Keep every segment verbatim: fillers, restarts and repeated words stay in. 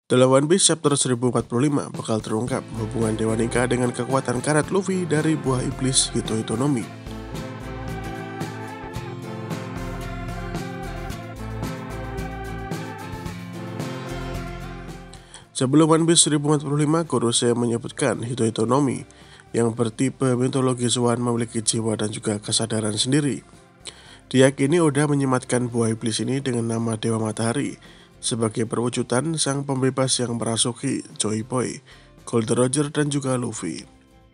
Dalam One Piece chapter seribu empat puluh lima bakal terungkap hubungan Dewa Nika dengan kekuatan karet Luffy dari buah iblis Hito Hito no Mi. Sebelum One Piece seribu empat puluh lima, Kurose menyebutkan Hito Hito no Mi yang bertipe mitologi Zoan memiliki jiwa dan juga kesadaran sendiri. Diyakini Oda menyematkan buah iblis ini dengan nama Dewa Matahari sebagai perwujudan sang pembebas yang merasuki Joy Boy, Gold Roger, dan juga Luffy.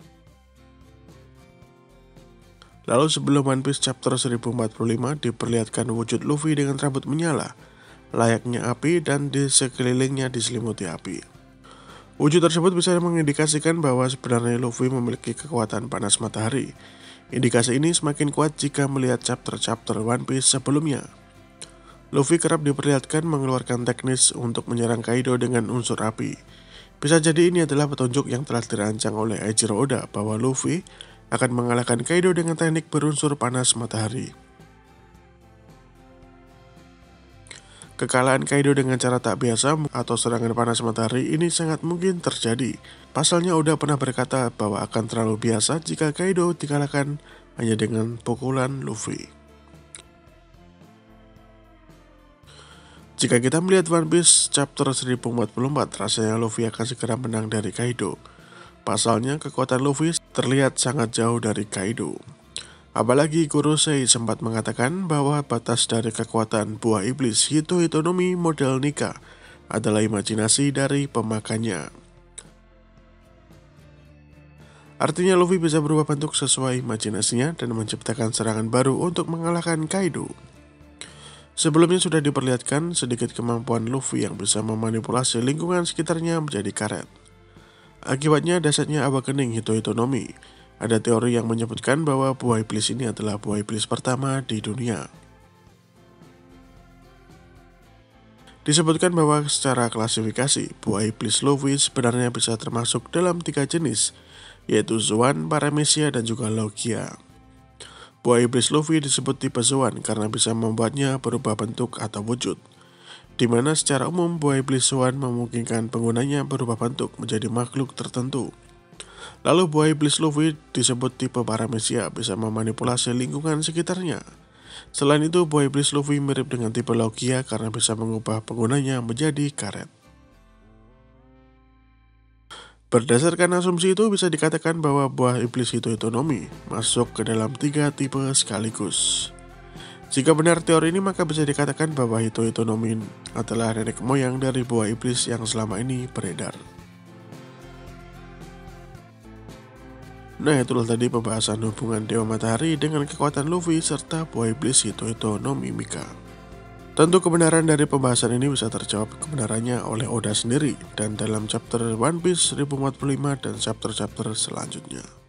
Lalu sebelum One Piece chapter seribu empat puluh lima diperlihatkan wujud Luffy dengan rambut menyala, layaknya api, dan di sekelilingnya diselimuti api. Wujud tersebut bisa mengindikasikan bahwa sebenarnya Luffy memiliki kekuatan panas matahari. Indikasi ini semakin kuat jika melihat chapter-chapter One Piece sebelumnya. Luffy kerap diperlihatkan mengeluarkan teknis untuk menyerang Kaido dengan unsur api. Bisa jadi ini adalah petunjuk yang telah dirancang oleh Eiichiro Oda bahwa Luffy akan mengalahkan Kaido dengan teknik berunsur panas matahari. Kekalahan Kaido dengan cara tak biasa atau serangan panas matahari ini sangat mungkin terjadi. Pasalnya Oda pernah berkata bahwa akan terlalu biasa jika Kaido dikalahkan hanya dengan pukulan Luffy. Jika kita melihat One Piece chapter seribu empat puluh empat, rasanya Luffy akan segera menang dari Kaido. Pasalnya kekuatan Luffy terlihat sangat jauh dari Kaido. Apalagi Kurose sempat mengatakan bahwa batas dari kekuatan buah iblis Hito Hito no Mi model Nika adalah imajinasi dari pemakannya. Artinya Luffy bisa berubah bentuk sesuai imajinasinya dan menciptakan serangan baru untuk mengalahkan Kaido. Sebelumnya sudah diperlihatkan sedikit kemampuan Luffy yang bisa memanipulasi lingkungan sekitarnya menjadi karet. Akibatnya dasarnya awakening Hito Hito no Mi. Ada teori yang menyebutkan bahwa buah iblis ini adalah buah iblis pertama di dunia. Disebutkan bahwa secara klasifikasi, buah iblis Luffy sebenarnya bisa termasuk dalam tiga jenis, yaitu Zoan, Paramecia, dan juga Logia. Buah iblis Luffy disebut tipe Zoan karena bisa membuatnya berubah bentuk atau wujud, di mana secara umum buah iblis Zoan memungkinkan penggunanya berubah bentuk menjadi makhluk tertentu. Lalu buah iblis Luffy disebut tipe Paramecia, bisa memanipulasi lingkungan sekitarnya. Selain itu, buah iblis Luffy mirip dengan tipe Logia karena bisa mengubah penggunanya menjadi karet. Berdasarkan asumsi itu bisa dikatakan bahwa buah iblis Hito Hito no Mi masuk ke dalam tiga tipe sekaligus. Jika benar teori ini, maka bisa dikatakan bahwa Hito Hito no Mi adalah nenek moyang dari buah iblis yang selama ini beredar. Nah, itulah tadi pembahasan hubungan Dewa Matahari dengan kekuatan Luffy serta buah iblis Hito Hito no Mi Mika. Tentu kebenaran dari pembahasan ini bisa terjawab kebenarannya oleh Oda sendiri dan dalam chapter One Piece seribu empat puluh lima dan chapter-chapter selanjutnya.